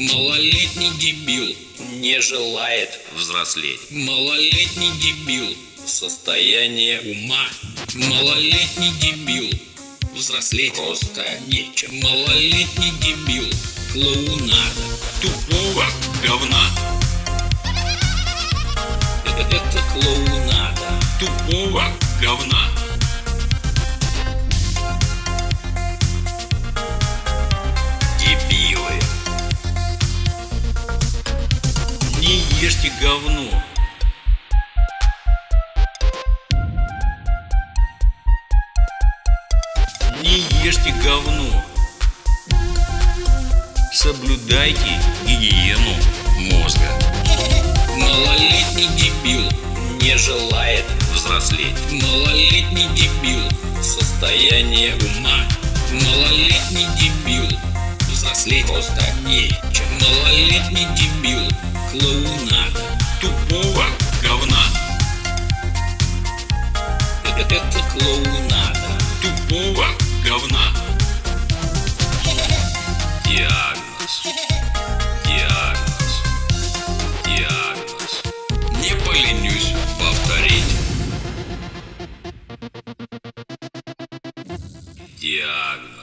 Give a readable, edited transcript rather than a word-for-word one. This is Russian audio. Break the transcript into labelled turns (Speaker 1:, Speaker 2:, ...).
Speaker 1: Малолетний дебил
Speaker 2: не желает взрослеть.
Speaker 1: Малолетний дебил
Speaker 2: Состояние
Speaker 1: ума. Малолетний дебил взрослеть
Speaker 2: просто нечем.
Speaker 1: Малолетний дебил клоунада
Speaker 2: Тупого говна.
Speaker 1: Это клоунада
Speaker 2: Тупого говна. Дебилы. Не ешьте говно. Не ешьте говно. Соблюдайте гигиену мозга.
Speaker 1: Малолетний дебил
Speaker 2: Не желает взрослеть.
Speaker 1: Малолетний дебил
Speaker 2: Состояние
Speaker 1: ума. Малолетний дебил взрослеть
Speaker 2: просто нечем.
Speaker 1: Малолетний дебил клоунада
Speaker 2: Тупого говна.
Speaker 1: Это клоунада
Speaker 2: Тупого говна. Диагноз. Диагноз. Диагноз. Не поленюсь повторить. Диагноз.